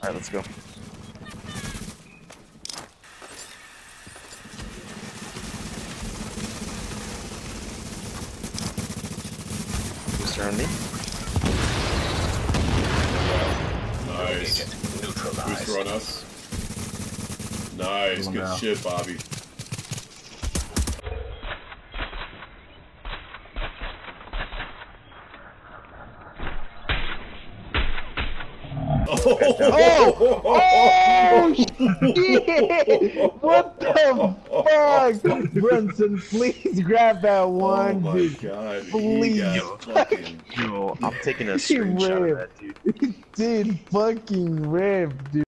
Alright, let's go. Booster on me. Nice. Booster on us. Nice. Good shit, Bobby. Oh! Shit! What the fuck? Brunson, please grab that one, Oh my dude. god. Please. Yo, I'm taking a screenshot of that, dude. Dude, fucking rip, dude.